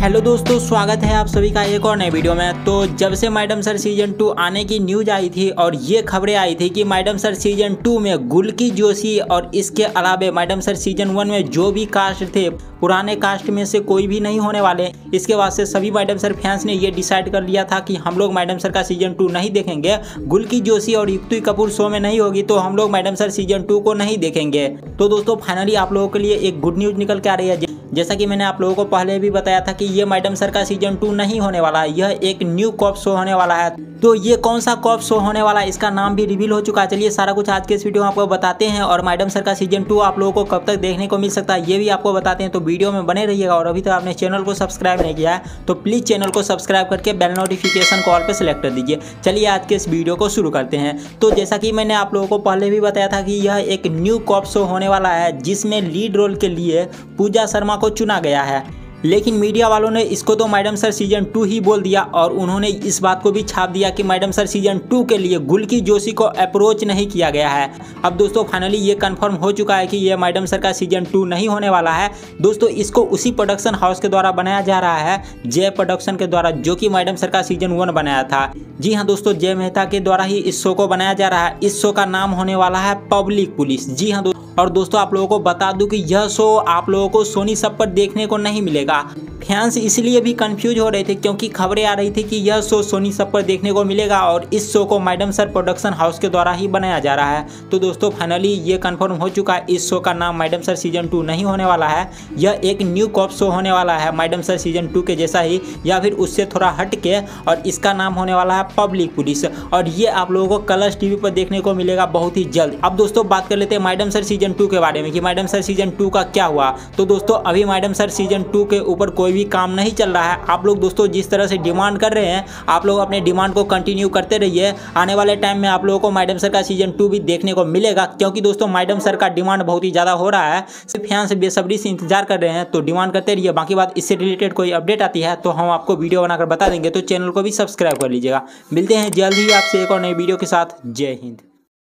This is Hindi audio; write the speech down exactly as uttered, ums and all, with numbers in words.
हेलो दोस्तों, स्वागत है आप सभी का एक और नए वीडियो में। तो जब से मैडम सर सीजन टू आने की न्यूज आई थी और ये खबरें आई थी कि मैडम सर सीजन टू में गुलकी जोशी और इसके अलावे मैडम सर सीजन वन में जो भी कास्ट थे पुराने कास्ट में से कोई भी नहीं होने वाले, इसके बाद से सभी मैडम सर फैंस ने ये डिसाइड कर लिया था कि हम लोग मैडम सर का सीजन टू नहीं देखेंगे। गुलकी जोशी और युक्ति कपूर शो में नहीं होगी तो हम लोग मैडम सर सीजन टू को नहीं देखेंगे। तो दोस्तों फाइनली आप लोगों के लिए एक गुड न्यूज निकल के आ रही है। जैसा कि मैंने आप लोगों को पहले भी बताया था कि ये मैडम सर का सीजन टू नहीं होने वाला है, यह एक न्यू कॉप शो होने वाला है। तो ये कौन सा कॉप शो होने वाला है, इसका नाम भी रिवील हो चुका है। चलिए सारा कुछ आज के इस वीडियो में आपको बताते हैं और मैडम सर का सीजन टू आप लोगों को कब तक देखने को मिल सकता है ये भी आपको बताते हैं। तो वीडियो में बने रहिएगा और अभी तक तो आपने चैनल को सब्सक्राइब नहीं किया है तो प्लीज़ चैनल को सब्सक्राइब करके बेल नोटिफिकेशन कॉल पर सिलेक्ट कर दीजिए। चलिए आज के इस वीडियो को शुरू करते हैं। तो जैसा कि मैंने आप लोगों को पहले भी बताया था कि यह एक न्यू कॉप शो होने वाला है जिसमें लीड रोल के लिए पूजा शर्मा को चुना गया है, लेकिन मीडिया वालों ने इसको तो मैडम सर सीजन टू ही बोल दिया और उन्होंने इस बात को भी छाप दिया कि मैडम सर सीजन टू के लिए गुलकी जोशी को अप्रोच नहीं किया गया है। अब दोस्तों फाइनली ये कंफर्म हो चुका है कि ये मैडम सर का सीजन टू नहीं होने वाला है। दोस्तों इसको उसी प्रोडक्शन हाउस के द्वारा बनाया जा रहा है, जय प्रोडक्शन के द्वारा, जो कि मैडम सर का सीजन वन बनाया था। जी हाँ दोस्तों, जय मेहता के द्वारा ही इस शो को बनाया जा रहा है। इस शो का नाम होने वाला है पब्लिक पुलिस। जी हाँ दोस्तों, और दोस्तों आप लोगों को बता दूं कि यह शो आप लोगों को सोनी सब पर देखने को नहीं मिलेगा। फैंस इसलिए भी कंफ्यूज हो रहे थे क्योंकि खबरें आ रही थी कि यह शो सोनी सब पर देखने को मिलेगा और इस शो को मैडम सर प्रोडक्शन हाउस के द्वारा ही बनाया जा रहा है। तो दोस्तों फाइनली ये कंफर्म हो चुका है, इस शो का नाम मैडम सर सीजन टू नहीं होने वाला है। यह एक न्यू कॉप शो होने वाला है मैडम सर सीजन टू के जैसा ही या फिर उससे थोड़ा हट के, और इसका नाम होने वाला है पब्लिक पुलिस और ये आप लोगों को कलर्स टीवी पर देखने को मिलेगा बहुत ही जल्द। अब दोस्तों बात कर लेते हैं मैडम सर सीजन टू के बारे में कि मैडम सर सीजन टू का क्या हुआ। तो दोस्तों अभी मैडम सर सीजन टू के ऊपर कोई भी काम नहीं चल रहा है। आप लोग दोस्तों जिस तरह से डिमांड कर रहे हैं आप लोग अपने डिमांड को कंटिन्यू करते रहिए। आने वाले टाइम में आप लोगों को मैडम सर का सीजन टू भी देखने को मिलेगा क्योंकि दोस्तों मैडम सर का डिमांड बहुत ही ज़्यादा हो रहा है। फैंस बेसब्री से इंतजार कर रहे हैं तो डिमांड करते रहिए। बाकी बात इससे रिलेटेड कोई अपडेट आती है तो हम आपको वीडियो बनाकर बता देंगे, तो चैनल को भी सब्सक्राइब कर लीजिएगा। मिलते हैं जल्द ही आपसे एक और नई वीडियो के साथ। जय हिंद।